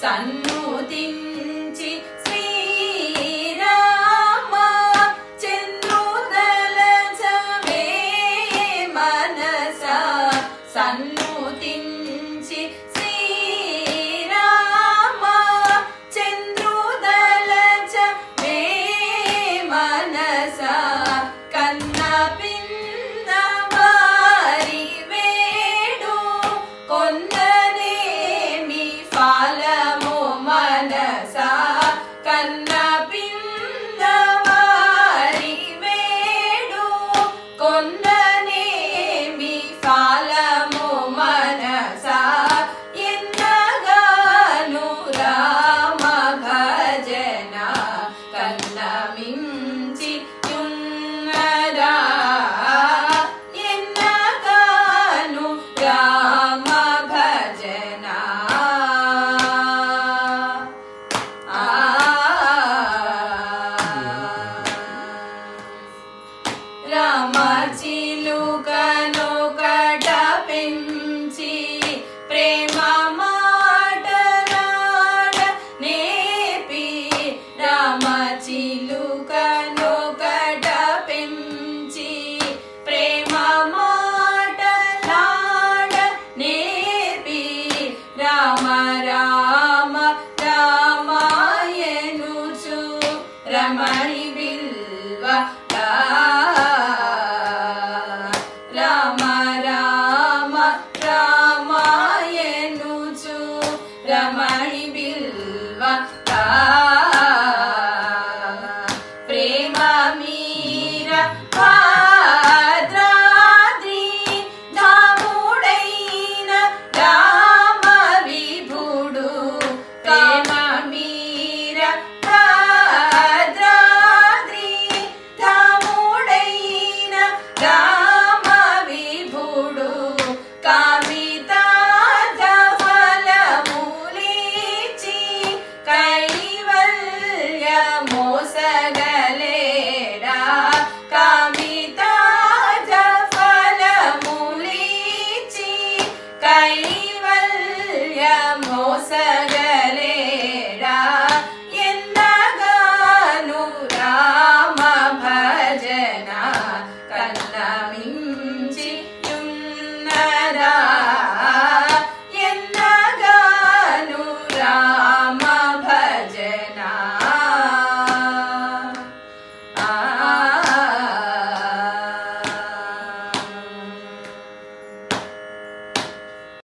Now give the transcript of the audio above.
సన్నుతించి శ్రీరామ చంద్రుదలచవే మనస సన్నుతించి శ్రీరామ చంద్రుదలచవే మనస కన్న పిన్న వారి వేడు కొందనేమి ఫలము మనస కన్న పిన్న వారి వేడు కొందనేమి ఫలము మనస ఎన్నగాను రామ భజన కన్న మించి యున్నదా ఎన్నగాను రామ భజన రామ చిలుకను కట పెంచి ప్రేమ మాటలాడ నేపి రామ చిలుకను కట పెంచి ప్రేమ మాటలాడ నేపి రామ రామ రామాయనుచు రమణి బిల్వ రామ రామ రామాయనుచు రమణి బిల్వ